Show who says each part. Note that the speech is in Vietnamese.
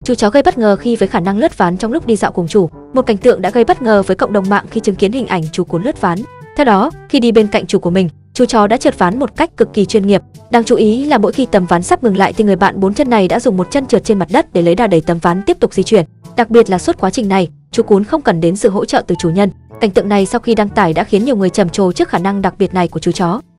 Speaker 1: Chú chó gây bất ngờ khi với khả năng lướt ván trong lúc đi dạo cùng chủ. Một cảnh tượng đã gây bất ngờ với cộng đồng mạng khi chứng kiến hình ảnh chú cún lướt ván. Theo đó, khi đi bên cạnh chủ của mình, chú chó đã trượt ván một cách cực kỳ chuyên nghiệp. Đáng chú ý là mỗi khi tấm ván sắp ngừng lại thì người bạn 4 chân này đã dùng một chân trượt trên mặt đất để lấy đà đẩy tấm ván tiếp tục di chuyển. Đặc biệt là suốt quá trình này, chú cún không cần đến sự hỗ trợ từ chủ nhân. Cảnh tượng này sau khi đăng tải đã khiến nhiều người trầm trồ trước khả năng đặc biệt này của chú chó.